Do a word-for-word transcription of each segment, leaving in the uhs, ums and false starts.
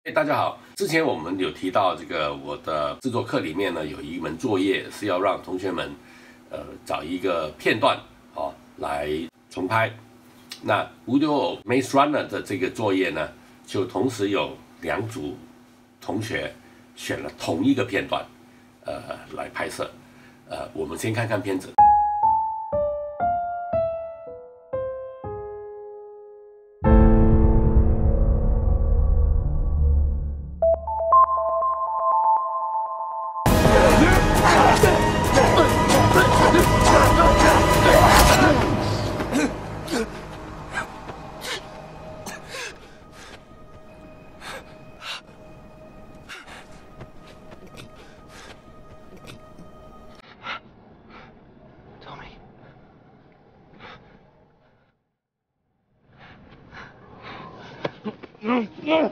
哎，大家好。之前我们有提到这个我的制作课里面呢，有一门作业是要让同学们，呃，找一个片段哦来重拍。那 Voodoo Maze Runner 的这个作业呢，就同时有两组同学选了同一个片段，呃，来拍摄。呃，我们先看看片子。 嗯嗯。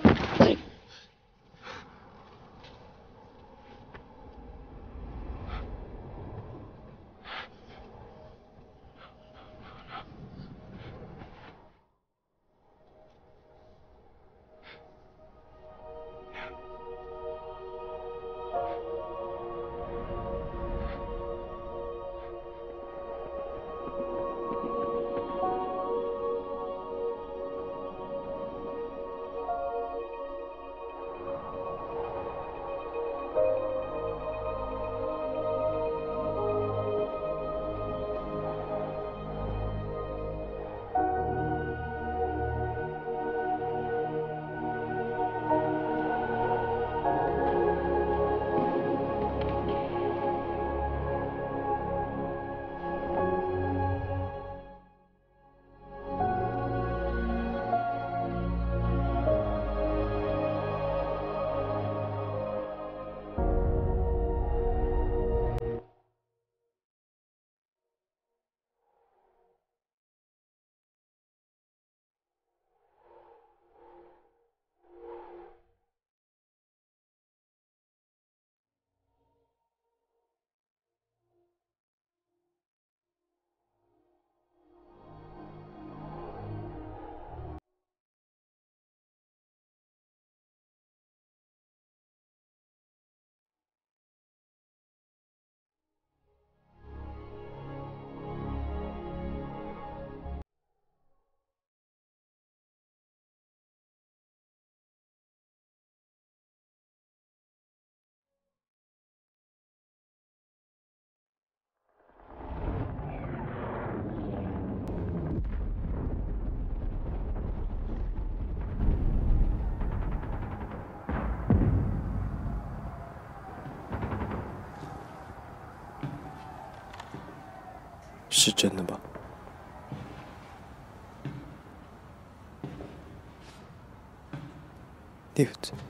是真的吗？Newt，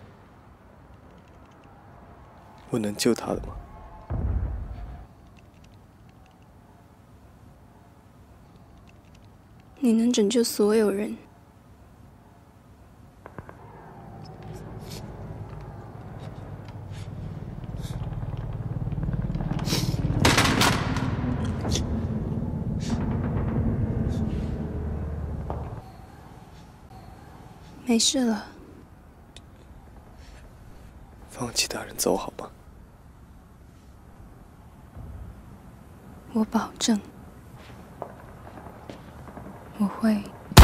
我能救他的吗？ 你能拯救所有人。没事了。 放其他人走好吗？ 我保证，我会。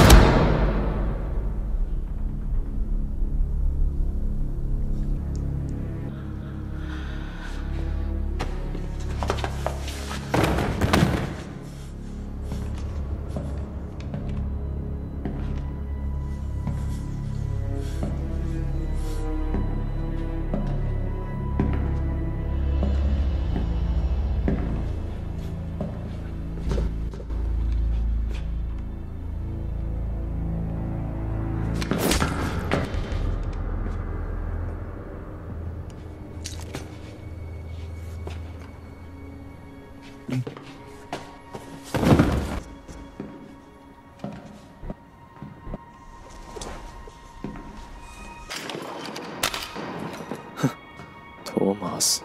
哼，托马斯，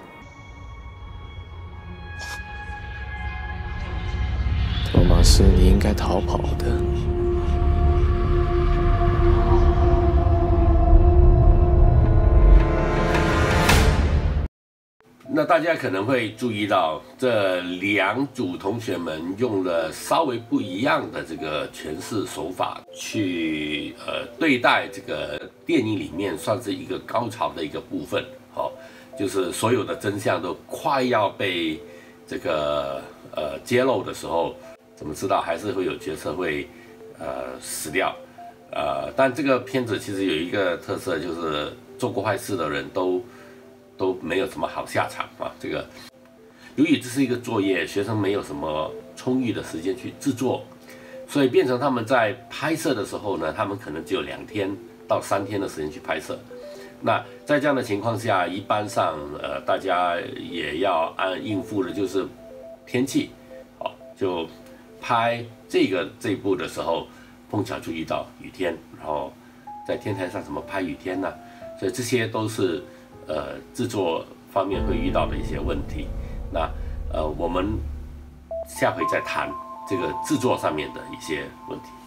托马斯，你应该逃跑的。 那大家可能会注意到，这两组同学们用了稍微不一样的这个诠释手法去呃对待这个电影里面算是一个高潮的一个部分，好、哦，就是所有的真相都快要被这个呃揭露的时候，怎么知道还是会有角色会呃死掉，呃，但这个片子其实有一个特色，就是做过坏事的人都。都没有什么好下场啊！这个，由于这是一个作业，学生没有什么充裕的时间去制作，所以变成他们在拍摄的时候呢，他们可能只有两天到三天的时间去拍摄。那在这样的情况下，一般上呃，大家也要按应付的就是天气，哦，就拍这个这一部的时候，碰巧就遇到雨天，然后在天台上怎么拍雨天呢？所以这些都是。呃，制作方面会遇到的一些问题，那呃，我们下回再谈这个制作上面的一些问题。